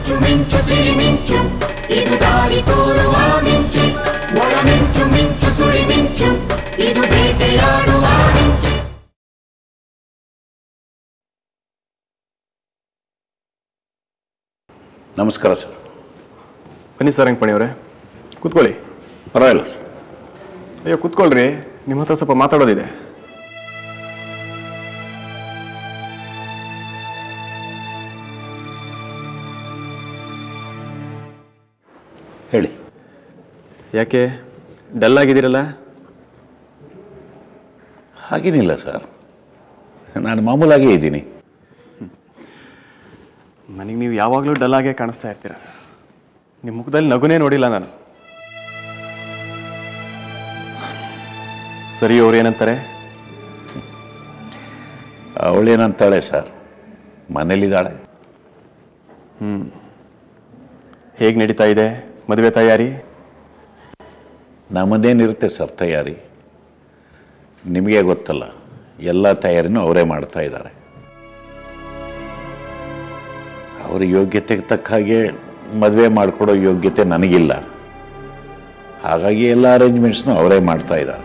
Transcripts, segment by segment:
ಮಿಂಚು ಮಿಂಚು ಸಿರಿ ಮಿಂಚು ಇದು ದಾರಿ ತೋರುವ ಮಿಂಚು ಒಳ ಮಿಂಚು ಮಿಂಚು ಸುಳಿ ಮಿಂಚು ಇದು ಬೇಟೆಯಾಡುವ ಮಿಂಚು. ನಮಸ್ಕಾರ ಸರ್. ಬನ್ನಿ ಸರ್ ರಂಗಪಣಿ ಅವರೇ, ಕೂತ್ಕೊಳ್ಳಿ. ಪರವಾಗಿಲ್ಲ ಸರ್. ಅಯ್ಯೋ ಕೂತ್ಕೊಳ್ರಿ, ನಿಮ್ಮ ಹತ್ರ ಸ್ವಲ್ಪ ಮಾತಾಡೋದಿದೆ. ಹೇಳಿ. ಯಾಕೆ ಡಲ್ ಆಗಿದ್ದೀರಲ್ಲ? ಹಾಗೇನಿಲ್ಲ ಸರ್, ನಾನು ಮಾಮೂಲಾಗೇ ಇದ್ದೀನಿ. ನನಗೆ ನೀವು ಯಾವಾಗಲೂ ಡಲ್ ಆಗೇ ಕಾಣಿಸ್ತಾ ಇರ್ತೀರ. ನಿಮ್ಮ ಮುಖದಲ್ಲಿ ನಗುನೇ ನೋಡಿಲ್ಲ ನಾನು. ಸರಿ, ಅವ್ರು ಏನಂತಾರೆ? ಅವಳೇನಂತಾಳೆ ಸರ್, ಮನೇಲಿದ್ದಾಳೆ. ಹೇಗೆ ನಡೀತಾ ಇದೆ ಮದುವೆ ತಯಾರಿ? ನಮ್ಮದೇನಿರುತ್ತೆ ಸರ್ ತಯಾರಿ, ನಿಮಗೆ ಗೊತ್ತಲ್ಲ, ಎಲ್ಲ ತಯಾರಿನೂ ಅವರೇ ಮಾಡ್ತಾ ಇದ್ದಾರೆ. ಅವರ ಯೋಗ್ಯತೆಗೆ ತಕ್ಕ ಹಾಗೆ ಮದುವೆ ಮಾಡಿಕೊಡೋ ಯೋಗ್ಯತೆ ನನಗಿಲ್ಲ. ಹಾಗಾಗಿ ಎಲ್ಲ ಅರೇಂಜ್ಮೆಂಟ್ಸ್ನು ಅವರೇ ಮಾಡ್ತಾ ಇದ್ದಾರೆ.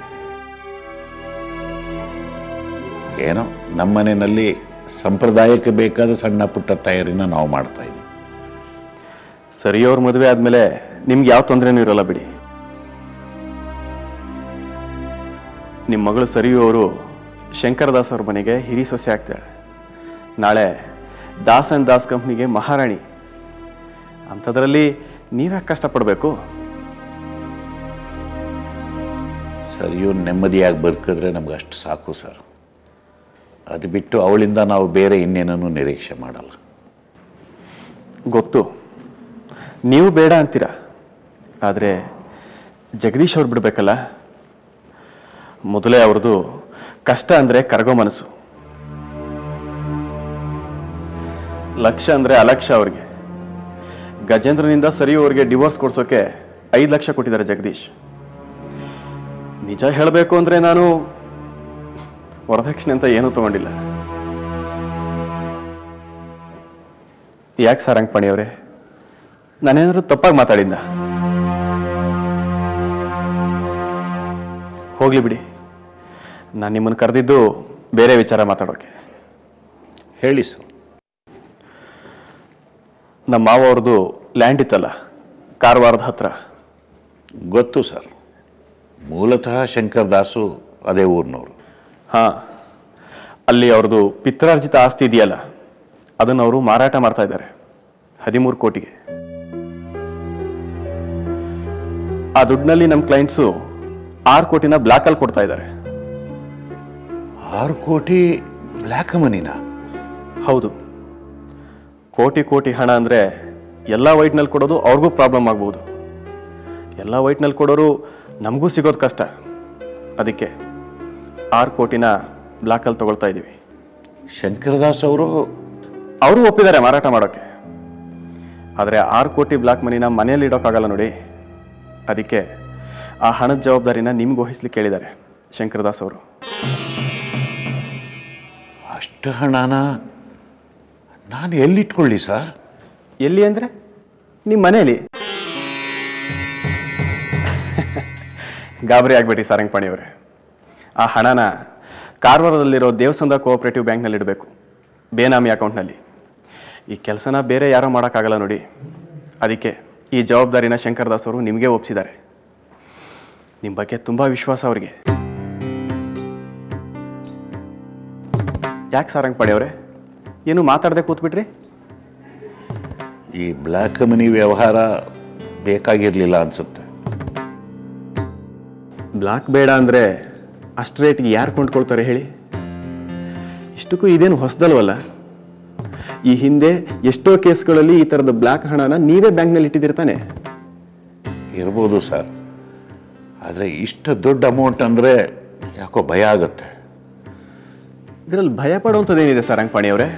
ಏನೋ ನಮ್ಮ ಮನೆಯಲ್ಲಿ ಸಂಪ್ರದಾಯಕ್ಕೆ ಬೇಕಾದ ಸಣ್ಣ ಪುಟ್ಟ ತಯಾರಿನ ನಾವು ಮಾಡ್ತಾ ಇದ್ದೀವಿ. ಸರಿ, ಅವ್ರ ಮದುವೆ ಆದಮೇಲೆ ನಿಮ್ಗೆ ಯಾವ ತೊಂದರೆನೂ ಇರೋಲ್ಲ ಬಿಡಿ. ನಿಮ್ಮ ಮಗಳು ಸರಿಯು ಅವರು ಶಂಕರದಾಸ್ ಅವ್ರ ಮನೆಗೆ ಹಿರಿ ಸೊಸೆ ಆಗ್ತಾಳೆ. ನಾಳೆ ದಾಸ್ ಆ್ಯಂಡ್ ದಾಸ್ ಕಂಪ್ನಿಗೆ ಮಹಾರಾಣಿ. ಅಂಥದ್ರಲ್ಲಿ ನೀವ್ಯಾಕೆ ಕಷ್ಟಪಡಬೇಕು? ಸರಿಯೂ ನೆಮ್ಮದಿಯಾಗಿ ಬದುಕಿದ್ರೆ ನಮ್ಗೆ ಅಷ್ಟು ಸಾಕು ಸರ್. ಅದು ಬಿಟ್ಟು ಅವಳಿಂದ ನಾವು ಬೇರೆ ಇನ್ನೇನೂ ನಿರೀಕ್ಷೆ ಮಾಡಲ್ಲ. ಗೊತ್ತು, ನೀವು ಬೇಡ ಅಂತೀರ. ಆದರೆ ಜಗದೀಶ್ ಅವ್ರು ಬಿಡಬೇಕಲ್ಲ. ಮೊದಲೇ ಅವ್ರದ್ದು ಕಷ್ಟ ಅಂದರೆ ಕರಗೋ ಮನಸ್ಸು. ಲಕ್ಷ್ಯ ಅಂದರೆ ಅಲಕ್ಷ್ಯ ಅವ್ರಿಗೆ. ಗಜೇಂದ್ರನಿಂದ ಸರಿ ಅವ್ರಿಗೆ ಡಿವೋರ್ಸ್ ಕೊಡ್ಸೋಕೆ 5 ಲಕ್ಷ ಕೊಟ್ಟಿದ್ದಾರೆ ಜಗದೀಶ್. ನಿಜ ಹೇಳಬೇಕು ಅಂದರೆ ನಾನು ವರದಕ್ಷಿಣೆ ಅಂತ ಏನೂ ತಗೊಂಡಿಲ್ಲ. ಯಾಕೆ ಸರ್ ರಂಗಪಣಿ ಅವರೇ, ನಾನೇನಾದ್ರೂ ತಪ್ಪಾಗಿ ಮಾತಾಡಿದ್ದ? ಹೋಗ್ಲಿ ಬಿಡಿ, ನಾನು ನಿಮ್ಮನ್ನು ಕರೆದಿದ್ದು ಬೇರೆ ವಿಚಾರ ಮಾತಾಡೋಕೆ. ಹೇಳಿ ಸರ್. ನಮ್ಮ ಮಾವ ಅವ್ರದ್ದು ಲ್ಯಾಂಡ್ ಇತ್ತಲ್ಲ ಕಾರವಾರದ ಹತ್ರ. ಗೊತ್ತು ಸರ್, ಮೂಲತಃ ಶಂಕರದಾಸು ಅದೇ ಊರಿನವರು. ಹಾಂ, ಅಲ್ಲಿ ಅವ್ರದ್ದು ಪಿತ್ರಾರ್ಜಿತ ಆಸ್ತಿ ಇದೆಯಲ್ಲ, ಅದನ್ನು ಅವರು ಮಾರಾಟ ಮಾಡ್ತಾ ಇದ್ದಾರೆ 13 ಕೋಟಿಗೆ. ಆ ದುಡ್ಡಿನಲ್ಲಿ ನಮ್ಮ ಕ್ಲೈಂಟ್ಸು 6 ಕೋಟಿನ ಬ್ಲ್ಯಾಕಲ್ಲಿ ಕೊಡ್ತಾ ಇದ್ದಾರೆ. 6 ಕೋಟಿ ಬ್ಲ್ಯಾಕ್ ಮನಿನಾ? ಹೌದು. ಕೋಟಿ ಹಣ ಅಂದರೆ ಎಲ್ಲ ವೈಟ್ನಲ್ಲಿ ಕೊಡೋದು ಅವ್ರಿಗೂ ಪ್ರಾಬ್ಲಮ್ ಆಗ್ಬೋದು. ಎಲ್ಲ ವೈಟ್ನಲ್ಲಿ ಕೊಡೋರು ನಮಗೂ ಸಿಗೋದು ಕಷ್ಟ. ಅದಕ್ಕೆ 6 ಕೋಟಿನ ಬ್ಲ್ಯಾಕಲ್ಲಿ ತಗೊಳ್ತಾ ಇದ್ದೀವಿ. ಶಂಕರದಾಸ್ ಅವರು ಒಪ್ಪಿದ್ದಾರೆ ಮಾರಾಟ ಮಾಡೋಕ್ಕೆ. ಆದರೆ 6 ಕೋಟಿ ಬ್ಲ್ಯಾಕ್ ಮನಿನ ಮನೆಯಲ್ಲಿ ಇಡೋಕ್ಕಾಗಲ್ಲ ನೋಡಿ. ಅದಕ್ಕೆ ಆ ಹಣದ ಜವಾಬ್ದಾರಿನ ನಿಮ್ಗೆ ವಹಿಸ್ಲಿಕ್ಕೆ ಕೇಳಿದ್ದಾರೆ ಶಂಕರದಾಸ್ ಅವರು. ಅಷ್ಟು ಹಣನ ನಾನು ಎಲ್ಲಿಟ್ಕೊಳ್ಳಿ ಸರ್? ಎಲ್ಲಿ ಅಂದರೆ ನಿಮ್ಮ ಮನೆಯಲ್ಲಿ. ಗಾಬರಿ ಆಗ್ಬೇಡಿ ಸರ್ ರಂಗಪಣಿ ಅವರೇ. ಆ ಹಣನ ಕಾರವಾರದಲ್ಲಿರೋ ದೇವಸಂದ ಕೋಆಪರೇಟಿವ್ ಬ್ಯಾಂಕ್ನಲ್ಲಿ ಇಡಬೇಕು, ಬೇನಾಮಿ ಅಕೌಂಟ್ನಲ್ಲಿ. ಈ ಕೆಲಸನ ಬೇರೆ ಯಾರೋ ಮಾಡೋಕ್ಕಾಗಲ್ಲ ನೋಡಿ. ಅದಕ್ಕೆ ಈ ಜವಾಬ್ದಾರಿನ ಶಂಕರದಾಸ್ ಅವರು ನಿಮಗೆ ಒಪ್ಪಿಸಿದ್ದಾರೆ. ನಿಮ್ಮ ಬಗ್ಗೆ ತುಂಬ ವಿಶ್ವಾಸ ಅವರಿಗೆ. ಯಾಕೆ ಸರ್ ರಂಗಪಣಿ ಅವರೇ, ಏನು ಮಾತಾಡದೆ ಕೂತ್ಬಿಟ್ರಿ? ಈ ಬ್ಲ್ಯಾಕ್ ಮನಿ ವ್ಯವಹಾರ ಬೇಕಾಗಿರಲಿಲ್ಲ ಅನ್ಸುತ್ತೆ. ಬ್ಲ್ಯಾಕ್ ಬೇಡ ಅಂದರೆ ಅಷ್ಟು ರೇಟ್ಗೆ ಯಾರು ಕೊಂಡ್ಕೊಳ್ತಾರೆ ಹೇಳಿ? ಇಷ್ಟಕ್ಕೂ ಇದೇನು ಹೊಸದಲ್ವಲ್ಲ. ಈ ಹಿಂದೆ ಎಷ್ಟೋ ಕೇಸ್ಗಳಲ್ಲಿ ಈ ಥರದ ಬ್ಲ್ಯಾಕ್ ಹಣನ ನೀವೇ ಬ್ಯಾಂಕ್ನಲ್ಲಿ ಇಟ್ಟಿದ್ದಿರ್ತಾನೆ. ಇರ್ಬೋದು ಸರ್, ಆದರೆ ಇಷ್ಟು ದೊಡ್ಡ ಅಮೌಂಟ್ ಅಂದರೆ ಯಾಕೋ ಭಯ ಆಗುತ್ತೆ. ಇದರಲ್ಲಿ ಭಯ ಪಡುವಂಥದ್ದೇನಿದೆ ಸರ್ ರಂಗಪಣಿ ಅವರೇ?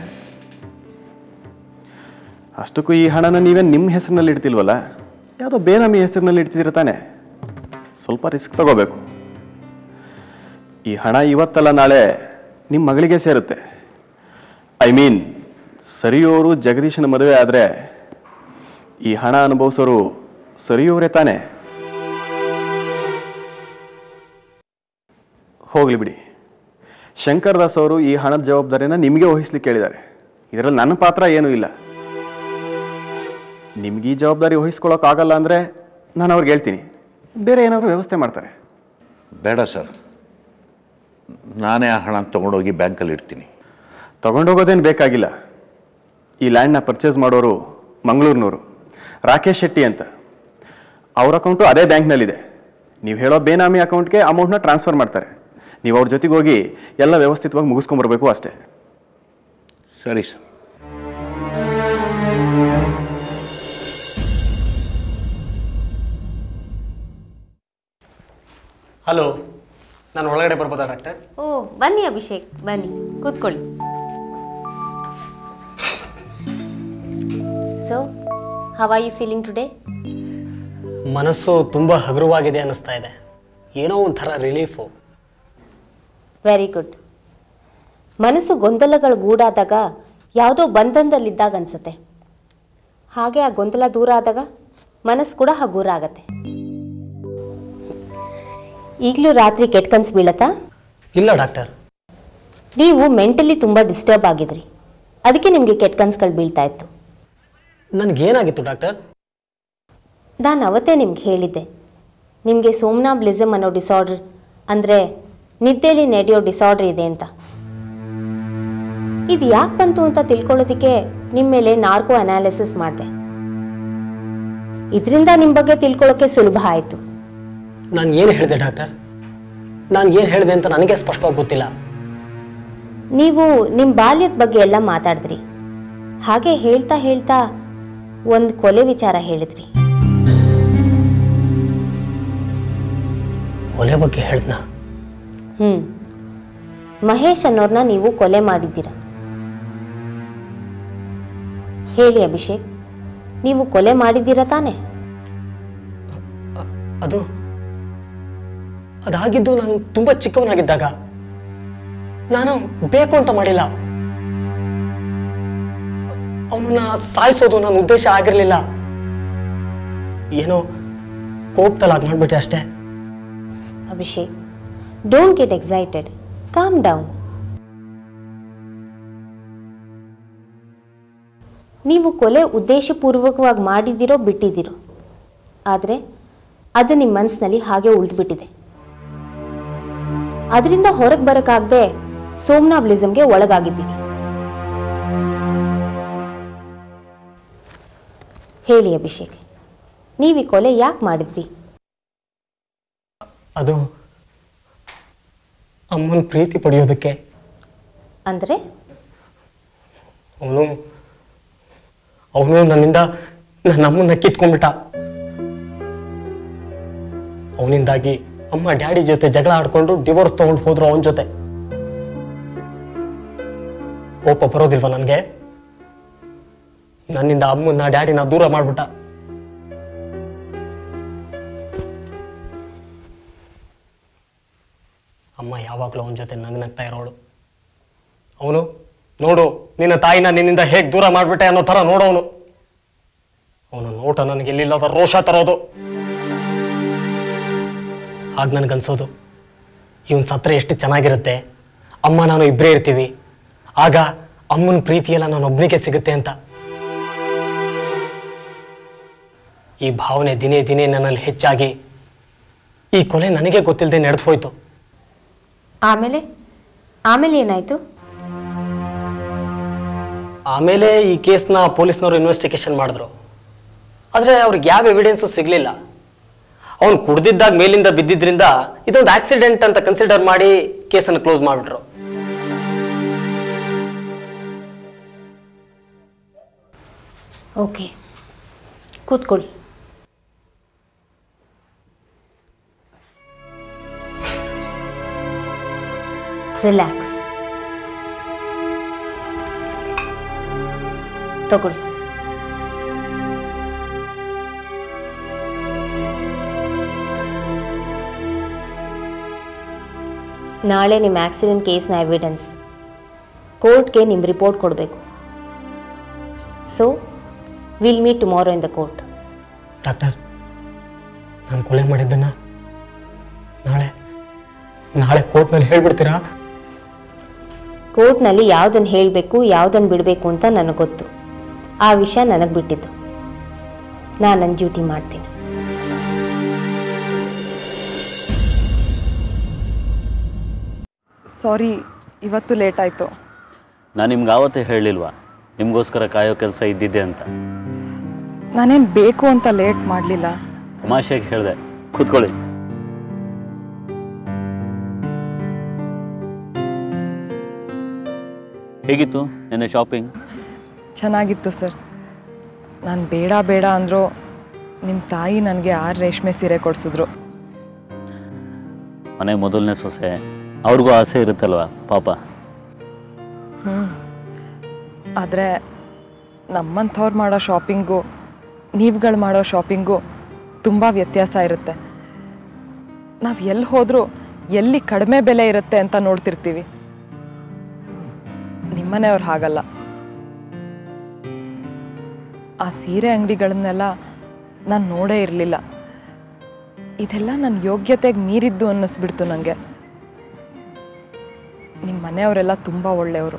ಅಷ್ಟಕ್ಕೂ ಈ ಹಣನ ನೀವೇ ನಿಮ್ಮ ಹೆಸರಿನಲ್ಲಿ ಇಡ್ತಿಲ್ವಲ್ಲ, ಯಾವುದೋ ಬೇನಾಮಿ ಹೆಸರಿನಲ್ಲಿ ಇಡ್ತಿದ್ದಿರ್ತಾನೆ. ಸ್ವಲ್ಪ ರಿಸ್ಕ್ ತಗೋಬೇಕು. ಈ ಹಣ ಇವತ್ತಲ್ಲ ನಾಳೆ ನಿಮ್ಮ ಮಗಳಿಗೆ ಸೇರುತ್ತೆ. ಐ ಮೀನ್ ಸರಿಯೋರು ಜಗದೀಶನ ಮದುವೆ ಆದರೆ ಈ ಹಣ ಅನುಭವಿಸೋರು ಸರಿಯವರೇ ತಾನೇ? ಹೋಗ್ಲಿ ಬಿಡಿ. ಶಂಕರ್ ದಾಸ್ ಅವರು ಈ ಹಣದ ಜವಾಬ್ದಾರಿನ ನಿಮಗೆ ವಹಿಸ್ಲಿಕ್ಕೆ ಹೇಳಿದ್ದಾರೆ. ಇದರಲ್ಲಿ ನನ್ನ ಪಾತ್ರ ಏನೂ ಇಲ್ಲ. ನಿಮ್ಗೆ ಈ ಜವಾಬ್ದಾರಿ ವಹಿಸ್ಕೊಳ್ಳೋಕ್ಕಾಗಲ್ಲ ಅಂದರೆ ನಾನು ಅವ್ರಿಗೆ ಹೇಳ್ತೀನಿ, ಬೇರೆ ಏನಾದರೂ ವ್ಯವಸ್ಥೆ ಮಾಡ್ತಾರೆ. ಬೇಡ ಸರ್, ನಾನೇ ಆ ಹಣ ತೊಗೊಂಡೋಗಿ ಬ್ಯಾಂಕಲ್ಲಿ ಇಡ್ತೀನಿ. ತೊಗೊಂಡೋಗೋದೇನು ಬೇಕಾಗಿಲ್ಲ. ಈ ಲ್ಯಾಂಡ್ನ ಪರ್ಚೇಸ್ ಮಾಡೋರು ಮಂಗಳೂರಿನವರು, ರಾಕೇಶ್ ಶೆಟ್ಟಿ ಅಂತ. ಅವ್ರ ಅಕೌಂಟು ಅದೇ ಬ್ಯಾಂಕ್ನಲ್ಲಿದೆ. ನೀವು ಹೇಳೋ ಬೇನಾಮಿ ಅಕೌಂಟ್ಗೆ ಅಮೌಂಟ್ನ ಟ್ರಾನ್ಸ್ಫರ್ ಮಾಡ್ತಾರೆ. ನೀವು ಅವ್ರ ಜೊತೆಗೆ ಹೋಗಿ ಎಲ್ಲ ವ್ಯವಸ್ಥಿತವಾಗಿ ಮುಗಿಸ್ಕೊಂಬರ್ಬೇಕು ಅಷ್ಟೇ. ಸರಿ ಸರ್. ಹಲೋ, ನಾನು ಒಳಗಡೆ ಬರ್ಬೋದಾ ಡಾಕ್ಟರ್? ಓ ಬನ್ನಿ ಅಭಿಷೇಕ್, ಬನ್ನಿ ಕೂತ್ಕೊಳ್ಳಿ. So how are you feeling today? ಮನಸ್ಸು ತುಂಬ ಹಗುರವಾಗಿದೆ ಅನ್ನಿಸ್ತಾ ಇದೆ. ಏನೋ ಒಂಥರ ರಿಲೀಫು. Very good. ಮನಸ್ಸು ಗೊಂದಲಗಳು ಗೂಡಾದಾಗ ಯಾವುದೋ ಬಂಧನದಲ್ಲಿದ್ದಾಗ ಅನ್ಸುತ್ತೆ. ಹಾಗೆ ಆ ಗೊಂದಲ ದೂರ ಆದಾಗ ಮನಸ್ಸು ಕೂಡ ಹಗುರ ಆಗತ್ತೆ. ಈಗಲೂ ರಾತ್ರಿ ಕೆಟ್ಟ ಕನಸು ಬೀಳತ್ತಾ? ಇಲ್ಲ ಡಾಕ್ಟರ್. ನೀವು ಮೆಂಟಲಿ ತುಂಬ ಡಿಸ್ಟರ್ಬ್ ಆಗಿದ್ರಿ, ಅದಕ್ಕೆ ನಿಮಗೆ ಕೆಟ್ಟ ಕನಸುಗಳು ಬೀಳ್ತಾ ಇತ್ತು. ನನಗೇನಾಗಿತ್ತು ಡಾಕ್ಟರ್? ನಾನು ಅವತ್ತೇ ನಿಮ್ಗೆ ಹೇಳಿದ್ದೆ, ನಿಮಗೆ ಸೋಮ್ನಾಬ್ಲಿಸಮ್ ಅನ್ನೋ ಡಿಸಾರ್ಡರ್, ಅಂದರೆ ನಿದ್ದೆಯಲ್ಲಿ ನಡೆಯೋ ಡಿಸಾರ್ಡರ್ ಇದೆ ಅಂತ. ಇದು ಯಾಕೆ ಬಂತು ಅಂತ ತಿಳ್ಕೊಳ್ಳೋದಕ್ಕೆ ನಿಮ್ಮ ಮೇಲೆ ನಾರ್ಕೋ ಅನಾಲಿಸಿಸ್ ಮಾಡಿದೆ. ಇದರಿಂದ ನಿಮ್ಮ ಬಗ್ಗೆ ತಿಳ್ಕೊಳ್ಳೋಕ್ಕೆ ಸುಲಭ ಆಯಿತು. ನಾನು ಏನು ಹೇಳಿದೆ ಡಾಕ್ಟರ್? ನಾನು ಏನು ಹೇಳಿದೆ ಅಂತ ನನಗೆ ಸ್ಪಷ್ಟವಾಗಿ ಗೊತ್ತಿಲ್ಲ. ನೀವು ನಿಮ್ಮ ಬಾಲ್ಯದ ಬಗ್ಗೆ ಎಲ್ಲ ಮಾತಾಡಿದ್ರಿ. ಹಾಗೆ ಹೇಳ್ತಾ ಹೇಳ್ತಾ ಒಂದು ಕೊಲೆ ವಿಚಾರ ಹೇಳಿದ್ರಿ. ಕೊಲೆ ಬಗ್ಗೆ ಹೇಳ್ದನಾ? ಮಹೇಶ್ ಅನ್ನೋರ್ನ ನೀವು ಕೊಲೆ ಮಾಡಿದ್ದೀರ. ಹೇಳಿ ಅಭಿಷೇಕ್, ನೀವು ಕೊಲೆ ಮಾಡಿದ್ದೀರಾ ತಾನೆ? ಅದಾಗಿದ್ದು ನಾನು ತುಂಬ ಚಿಕ್ಕವನಾಗಿದ್ದಾಗ. ನಾನು ಬೇಕು ಅಂತ ಮಾಡಿಲ್ಲ. ಅವನನ್ನ ಸಾಯಿಸೋದು ನನ್ನ ಉದ್ದೇಶ ಆಗಿರಲಿಲ್ಲ. ಏನೋ ಕೋಪದಲ್ಲಿ ಮಾಡ್ಬಿಟ್ಟೆ ಅಷ್ಟೇ. Abhishek, don't get excited, calm down. ನೀವು ಕೊಲೆ ಉದ್ದೇಶಪೂರ್ವಕವಾಗಿ ಮಾಡಿದ್ದೀರೋ ಬಿಟ್ಟಿದ್ದೀರೋ, ಆದರೆ ಅದು ನಿಮ್ಮ ಮನಸ್ಸಿನಲ್ಲಿ ಹಾಗೆ ಉಳಿದ್ಬಿಟ್ಟಿದೆ. ಅದರಿಂದ ಹೊರಗೆ ಬರೋಕ್ಕಾಗದೆ ಸೋಮ್ನಾಬ್ಲಿಸಮ್ಗೆ ಒಳಗಾಗಿದ್ದೀರಿ. ಹೇಳಿ ಅಭಿಷೇಕ್, ನೀವು ಈ ಕೊಲೆ ಯಾಕೆ ಮಾಡಿದ್ರಿ? ಅದು ಅಮ್ಮನ ಪ್ರೀತಿ ಪಡೆಯೋದಕ್ಕೆ. ಅಂದರೆ ಅವನು ನನ್ನಿಂದ ನನ್ನ ಅಮ್ಮನ್ನ ಕಿತ್ಕೊಂಡ್ಬಿಟ್ಟ. ಅವನಿಂದಾಗಿ ಅಮ್ಮ ಡ್ಯಾಡಿ ಜೊತೆ ಜಗಳ ಆಡ್ಕೊಂಡು ಡಿವೋರ್ಸ್ ತಗೊಂಡು ಹೋದ್ರು ಅವನ ಜೊತೆ. ಕೋಪ ಬರೋದಿಲ್ವ ನನಗೆ? ನನ್ನಿಂದ ಅಮ್ಮನ್ನ ಡ್ಯಾಡಿನ ದೂರ ಮಾಡ್ಬಿಟ್ಟ. ಅಮ್ಮ ಯಾವಾಗಲೂ ಅವನ ಜೊತೆ ನಗ್ನಗ್ತಾ ಇರೋಳು. ಅವನು ನೋಡು ನಿನ್ನ ತಾಯಿನ ನಿನ್ನಿಂದ ಹೇಗೆ ದೂರ ಮಾಡ್ಬಿಟ್ಟೆ ಅನ್ನೋ ಥರ ನೋಡೋನು. ಅವನ ನೋಟ ನನಗೆ ಎಲ್ಲಿಲ್ಲದ ರೋಷ ತರೋದು. ಆಗ ನನಗನ್ಸೋದು, ಇವನ್ ಸತ್ರೆ ಎಷ್ಟು ಚೆನ್ನಾಗಿರುತ್ತೆ, ಅಮ್ಮ ನಾನು ಇಬ್ಬರೇ ಇರ್ತೀವಿ, ಆಗ ಅಮ್ಮನ ಪ್ರೀತಿಯೆಲ್ಲ ನಾನು ಒಬ್ಬನಿಗೆ ಸಿಗುತ್ತೆ ಅಂತ. ಈ ಭಾವನೆ ದಿನೇ ದಿನೇ ನನ್ನಲ್ಲಿ ಹೆಚ್ಚಾಗಿ ಈ ಕೊಲೆ ನನಗೆ ಗೊತ್ತಿಲ್ಲದೆ ನಡೆದು ಹೋಯ್ತು. ಆಮೇಲೆ ಏನಾಯ್ತು? ಆಮೇಲೆ ಈ ಕೇಸ್ನ ಪೊಲೀಸ್ನವರು ಇನ್ವೆಸ್ಟಿಗೇಷನ್ ಮಾಡಿದ್ರು. ಆದರೆ ಅವ್ರಿಗೆ ಯಾವ ಎವಿಡೆನ್ಸು ಸಿಗಲಿಲ್ಲ. ಅವನು ಕುಡ್ದಿದ್ದಾಗ ಮೇಲಿಂದ ಬಿದ್ದಿದ್ರಿಂದ ಇದೊಂದು ಆಕ್ಸಿಡೆಂಟ್ ಅಂತ ಕನ್ಸಿಡರ್ ಮಾಡಿ ಕೇಸನ್ನು ಕ್ಲೋಸ್ ಮಾಡಿಬಿಟ್ರು. ಓಕೆ, ಕೂತ್ಕೊಳ್ಳಿ. ರಿಲ್ಯಾಕ್ಸ್. ತಗೊಳ್ಳಿ. ನಾಳೆ ನಿಮ್ಮ ಆಕ್ಸಿಡೆಂಟ್ ಕೇಸ್ನ ಎವಿಡೆನ್ಸ್ ಕೋರ್ಟ್ಗೆ ನಿಮ್ಮ ರಿಪೋರ್ಟ್ ಕೊಡಬೇಕು. So will meet tomorrow in the court. Doctor, ನಾನು ಕೊಲೆ ಮಾಡಿದ್ದನ್ನ ನಾಳೆ ನಾಳೆ ಕೋರ್ಟ್ನಲ್ಲಿ ಹೇಳ್ಬಿಡ್ತೀರಾ? ಕೋರ್ಟ್ನಲ್ಲಿ ಯಾವುದನ್ನು ಹೇಳಬೇಕು ಯಾವುದನ್ನು ಬಿಡಬೇಕು ಅಂತ ನನಗೆ ಗೊತ್ತು. ಆ ವಿಷಯ ನನಗೆ ಬಿಟ್ಟಿದ್ದು. ನಾನು ನನ್ನ ಡ್ಯೂಟಿ ಮಾಡ್ತೀನಿ. ಸಾರಿ, ಇವತ್ತು ಲೇಟ್ ಆಯಿತು. ನಾನು ನಿಮ್ಗೆ ಆವತ್ತೇ ಹೇಳಲಿಲ್ವಾ ನಿಮಗೋಸ್ಕರ ಕಾಯೋ ಕೆಲಸ ಇದ್ದಿದ್ದೆ ಅಂತ? ನಾನೇನು ಬೇಕು ಅಂತ ಲೇಟ್ ಮಾಡಲಿಲ್ಲ. ತಮಾಷೆಗೆ ಹೇಳಿದೆ. ಕೂತ್ಕೊಳ್ಳಿ. ಹೇಗಿತ್ತು ನಿನ್ನೆ ಶಾಪಿಂಗ್? ಚೆನ್ನಾಗಿತ್ತು ಸರ್. ನಾನು ಬೇಡ ಬೇಡ ಅಂದರೂ ನಿಮ್ಮ ತಾಯಿ ನನಗೆ 6 ರೇಷ್ಮೆ ಸೀರೆ ಕೊಡಿಸಿದ್ರು. ಮನೆ ಮೊದಲನೇ ಸೊಸೆ, ಅವ್ರಿಗೂ ಆಸೆ ಇರುತ್ತಲ್ವ ಪಾಪ. ಆದರೆ ನಮ್ಮಂಥವ್ರು ಮಾಡೋ ಶಾಪಿಂಗು ನೀವುಗಳು ಮಾಡೋ ಶಾಪಿಂಗು ತುಂಬ ವ್ಯತ್ಯಾಸ ಇರುತ್ತೆ. ನಾವು ಎಲ್ಲಿ ಹೋದರೂ ಎಲ್ಲಿ ಕಡಿಮೆ ಬೆಲೆ ಇರುತ್ತೆ ಅಂತ ನೋಡ್ತಿರ್ತೀವಿ. ನಿಮ್ಮನೆಯವ್ರು ಹಾಗಲ್ಲ. ಆ ಸೀರೆ ಅಂಗಡಿಗಳನ್ನೆಲ್ಲ ನಾನು ನೋಡೇ ಇರಲಿಲ್ಲ. ಇದೆಲ್ಲ ನನ್ನ ಯೋಗ್ಯತೆಗೆ ಮೀರಿದ್ದು ಅನ್ನಿಸ್ಬಿಡ್ತು ನನಗೆ. ನಿಮ್ಮ ಮನೆಯವರೆಲ್ಲ ತುಂಬ ಒಳ್ಳೆಯವರು.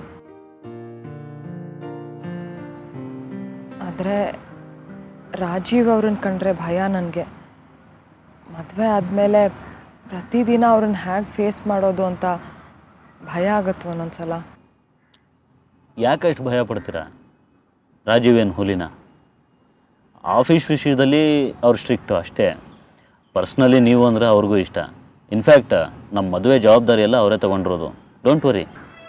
ಆದರೆ ರಾಜೀವ್ ಅವ್ರನ್ನ ಕಂಡ್ರೆ ಭಯ ನನಗೆ. ಮದುವೆ ಆದಮೇಲೆ ಪ್ರತಿದಿನ ಅವ್ರನ್ನ ಹೇಗೆ ಫೇಸ್ ಮಾಡೋದು ಅಂತ ಭಯ ಆಗುತ್ತೆ ಒಂದೊಂದ್ಸಲ. ಯಾಕಷ್ಟು ಭಯ ಪಡ್ತೀರಾ? ರಾಜೀವ್ ಏನು ಹುಲಿನ? ಆಫೀಸ್ ವಿಷಯದಲ್ಲಿ ಅವ್ರು ಸ್ಟ್ರಿಕ್ಟು ಅಷ್ಟೇ. ಪರ್ಸ್ನಲಿ ನೀವು ಅಂದರೆ ಅವ್ರಿಗೂ ಇಷ್ಟ. ಇನ್ಫ್ಯಾಕ್ಟ್ ನಮ್ಮ ಮದುವೆ ಜವಾಬ್ದಾರಿ ಎಲ್ಲ ಅವರೇ ತೊಗೊಂಡಿರೋದು. Don't worry.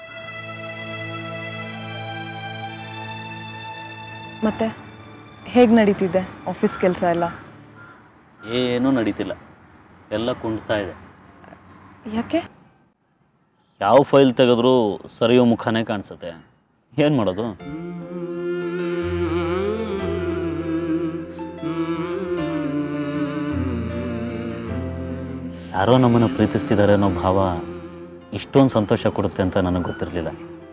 ಮತ್ತೆ ಹೇಗೆ ನಡೀತಿದೆ ಆಫೀಸ್ ಕೆಲಸ ಎಲ್ಲ? ಏನೂ ನಡೀತಿಲ್ಲ, ಎಲ್ಲ ಕುಂಡ್ತಾ ಇದೆ. ಯಾಕೆ? ಯಾವ ಫೈಲ್ ತೆಗೆದ್ರೂ ಸರಿಯೋ ಮುಖನೇ ಕಾಣಿಸುತ್ತೆ. ಏನು ಮಾಡೋದು? ಯಾರೋ ನಮ್ಮನ್ನು ಪ್ರೀತಿಸ್ತಿದ್ದಾರೆ ಅನ್ನೋ ಭಾವ ಇಷ್ಟೊಂದು ಸಂತೋಷ ಕೊಡುತ್ತೆ ಅಂತ ನನಗೆ ಗೊತ್ತಿರಲಿಲ್ಲ.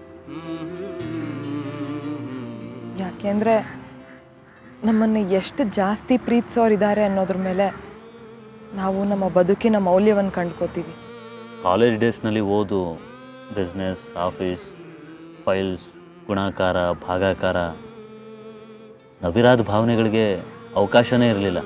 ಯಾಕೆಂದರೆ ನಮ್ಮನ್ನು ಎಷ್ಟು ಜಾಸ್ತಿ ಪ್ರೀತಿಸೋರಿದ್ದಾರೆ ಅನ್ನೋದ್ರ ಮೇಲೆ ನಾವು ನಮ್ಮ ಬದುಕಿನ ಮೌಲ್ಯವನ್ನು ಕಂಡ್ಕೋತೀವಿ. ಕಾಲೇಜ್ ಡೇಸ್ನಲ್ಲಿ ಓದು, ಬಿಸ್ನೆಸ್, ಆಫೀಸ್, ಫೈಲ್ಸ್, ಗುಣಾಕಾರ, ಭಾಗಾಕಾರ, ನವಿರಾದ ಭಾವನೆಗಳಿಗೆ ಅವಕಾಶನೇ ಇರಲಿಲ್ಲ.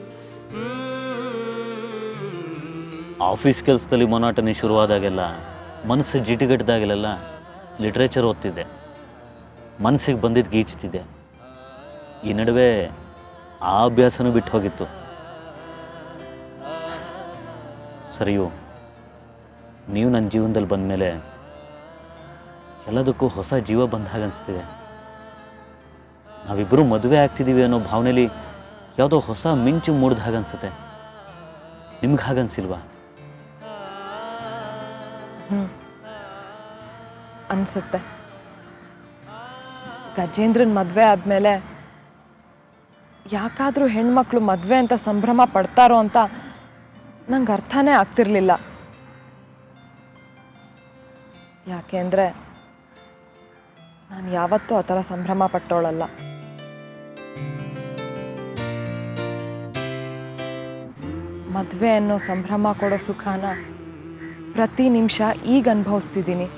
ಆಫೀಸ್ ಕೆಲಸದಲ್ಲಿ ಮೊನಾಟನಿ ಶುರುವಾದಾಗೆಲ್ಲ, ಮನಸ್ಸು ಜಿಟಿಗಟ್ಟಿದಾಗೆಲ್ಲ ಲಿಟ್ರೇಚರ್ ಓದ್ತಿದ್ದೆ. ಮನಸ್ಸಿಗೆ ಬಂದಿದ್ದು ಗೀಚ್ತಿದ್ದೆ. ಈ ನಡುವೆ ಆ ಅಭ್ಯಾಸನೂ ಬಿಟ್ಟು ಹೋಗಿತ್ತು. ಸರಿಯು, ನೀವು ನನ್ನ ಜೀವನದಲ್ಲಿ ಬಂದ ಮೇಲೆ ಎಲ್ಲದಕ್ಕೂ ಹೊಸ ಜೀವ ಬಂದ ಹಾಗೆ ಅನಿಸ್ತಿದೆ. ನಾವಿಬ್ಬರು ಮದುವೆ ಆಗ್ತಿದ್ದೀವಿ ಅನ್ನೋ ಭಾವನೆಯಲ್ಲಿ ಯಾವುದೋ ಹೊಸ ಮಿಂಚು ಮೂಡಿದ ಹಾಗೆ ಅನಿಸುತ್ತೆ. ನಿಮ್ಗೆ ಹಾಗನ್ಸಿಲ್ವಾ? ಅನಿಸುತ್ತೆ. ಗಜೇಂದ್ರನ್ ಮದುವೆ ಆದಮೇಲೆ ಯಾಕಾದರೂ ಹೆಣ್ಮಕ್ಳು ಮದುವೆ ಅಂತ ಸಂಭ್ರಮ ಪಡ್ತಾರೋ ಅಂತ ನಂಗೆ ಅರ್ಥನೇ ಆಗ್ತಿರ್ಲಿಲ್ಲ. ಯಾಕೆಂದರೆ ನಾನು ಯಾವತ್ತೂ ಆ ಥರ ಸಂಭ್ರಮ ಪಟ್ಟೋಳಲ್ಲ. ಮದುವೆ ಅನ್ನೋ ಸಂಭ್ರಮ ಕೊಡೋ ಸುಖಾನ ಪ್ರತಿ ನಿಮಿಷ ಈಗ ಅನುಭವಿಸ್ತಿದ್ದೀನಿ.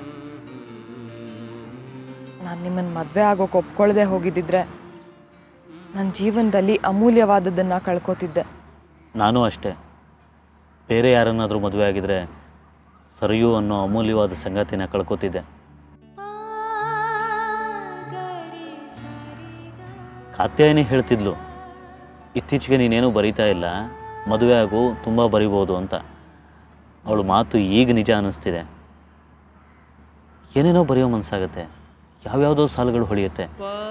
ನಾನು ನಿಮ್ಮನ್ನು ಮದುವೆ ಆಗೋಕೆ ಒಪ್ಕೊಳ್ಳದೆ ಹೋಗಿದ್ದಿದ್ರೆ ನನ್ನ ಜೀವನದಲ್ಲಿ ಅಮೂಲ್ಯವಾದದ್ದನ್ನು ಕಳ್ಕೊತಿದ್ದೆ. ನಾನು ಅಷ್ಟೇ. ಬೇರೆ ಯಾರನ್ನಾದರೂ ಮದುವೆ ಆಗಿದ್ರೆ ಸರಿಯು ಅನ್ನೋ ಅಮೂಲ್ಯವಾದ ಸಂಗತಿನ ಕಳ್ಕೊತಿದ್ದೆ. ಕಾತ್ಯಾಯನಿ ಹೇಳ್ತಿದ್ಲು, ಇತ್ತೀಚೆಗೆ ನೀನೇನು ಬರೀತಾ ಇಲ್ಲ, ಮದುವೆ ಆಗು, ತುಂಬ ಬರಿಬೋದು ಅಂತ. ಅವಳು ಮಾತು ಈಗ ನಿಜ ಅನ್ನಿಸ್ತಿದೆ. ಏನೇನೋ ಬರೆಯೋ ಮನಸ್ಸಾಗತ್ತೆ, ಯಾವ್ಯಾವುದೋ ಸಾಲುಗಳು ಹೊಳೆಯುತ್ತೆ.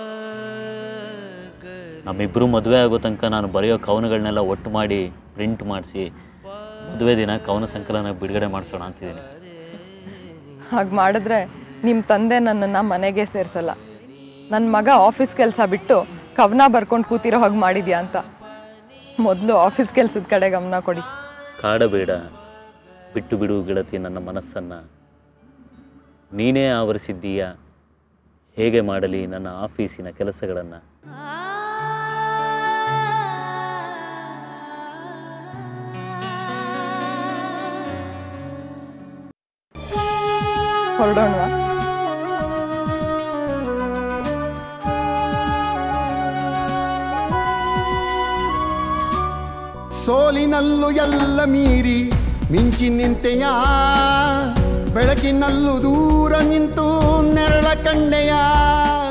ನಮ್ಮಿಬ್ಬರು ಮದುವೆ ಆಗೋ ತನಕ ನಾನು ಬರೆಯೋ ಕವನಗಳನ್ನೆಲ್ಲ ಒಟ್ಟು ಮಾಡಿ ಪ್ರಿಂಟ್ ಮಾಡಿಸಿ ಮದುವೆ ದಿನ ಕವನ ಸಂಕಲನ ಬಿಡುಗಡೆ ಮಾಡಿಸೋಣ ಅಂತಿದ್ದೀನಿ. ಹಾಗೆ ಮಾಡಿದ್ರೆ ನಿಮ್ಮ ತಂದೆ ನನ್ನನ್ನು ಮನೆಗೆ ಸೇರಿಸಲ್ಲ. ನನ್ನ ಮಗ ಆಫೀಸ್ ಕೆಲಸ ಬಿಟ್ಟು ಕವನ ಬರ್ಕೊಂಡು ಕೂತಿರೋ ಹಾಗೆ ಮಾಡಿದ್ಯಾ ಅಂತ. ಮೊದಲು ಆಫೀಸ್ ಕೆಲಸದ ಕಡೆ ಗಮನ ಕೊಡಿ. ಕಾಡಬೇಡ, ಬಿಟ್ಟು ಬಿಡು ಗೆಳತಿ ನನ್ನ ಮನಸ್ಸನ್ನು. ನೀನೇ ಆವರಿಸಿದ್ದೀಯಾ, ಹೇಗೆ ಮಾಡಲಿ ನನ್ನ ಆಫೀಸಿನ ಕೆಲಸಗಳನ್ನು. ಹೊರಡೋಣವಾ? ಸೋಲಿನಲ್ಲೂ ಎಲ್ಲ ಮೀರಿ ಮಿಂಚಿ ನಿಂತೆಯ, ಬೆಳಕಿನಲ್ಲೂ ದೂರ ನಿಂತು ನೆರಳ ಕಂಡೆಯ.